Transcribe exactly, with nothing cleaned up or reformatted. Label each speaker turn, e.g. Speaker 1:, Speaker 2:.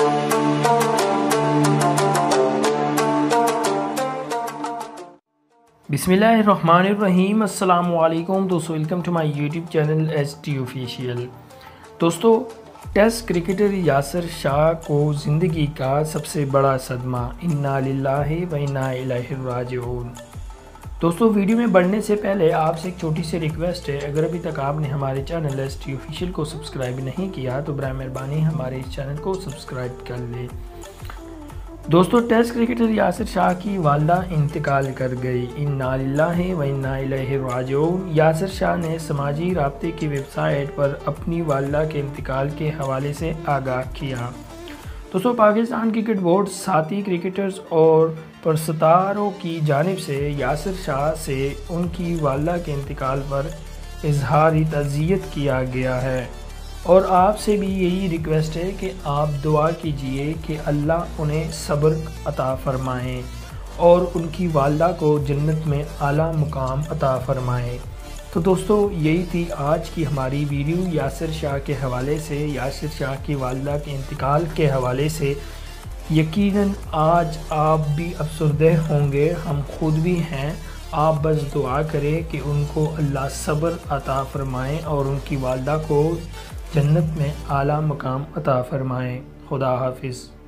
Speaker 1: बिस्मिल्लाहिर्रहमानिर्रहीम। अस्सलामु अलैकुम दोस्तों, welcome to my YouTube channel S T official. दोस्तों, टेस्ट क्रिकेटर यासिर शाह को ज़िंदगी का सबसे बड़ा सदमा, इन्ना लिल्लाहि व इन्ना इलैहि राजिऊन। दोस्तों, वीडियो में बढ़ने से पहले आपसे एक छोटी सी रिक्वेस्ट है, अगर अभी तक आपने हमारे चैनल एस टी ऑफिशियल को सब्सक्राइब नहीं किया तो बराए मेहरबानी हमारे इस चैनल को सब्सक्राइब कर लें। दोस्तों, टेस्ट क्रिकेटर यासिर शाह की वालदा इंतकाल कर गई, इन्ना लिल्लाहि व इन्ना इलैहि राजिऊन। यासिर शाह ने समाजी राब्ते की वेबसाइट पर अपनी वालदा के इंतकाल के हवाले से आगाह किया। दोस्तों, पाकिस्तान क्रिकेट बोर्ड साथी क्रिकेटर्स और परस्तारों की जानिब से यासिर शाह से उनकी वालदा के इंतकाल पर इजहारी तज़ियत किया गया है और आपसे भी यही रिक्वेस्ट है कि आप दुआ कीजिए कि अल्लाह उन्हें सब्र अता फ़रमाएँ और उनकी वालदा को जन्नत में आला मुकाम अता फ़रमाएँ। तो दोस्तों, यही थी आज की हमारी वीडियो यासिर शाह के हवाले से, यासिर शाह की वालदा के इंतकाल के हवाले से। यकीनन आज आप भी अफसरदह होंगे, हम खुद भी हैं। आप बस दुआ करें कि उनको अल्लाह सब्र अता फ़रमाएँ और उनकी वालदा को जन्नत में आला मकाम अता फ़रमाएँ। खुदा हाफिज़।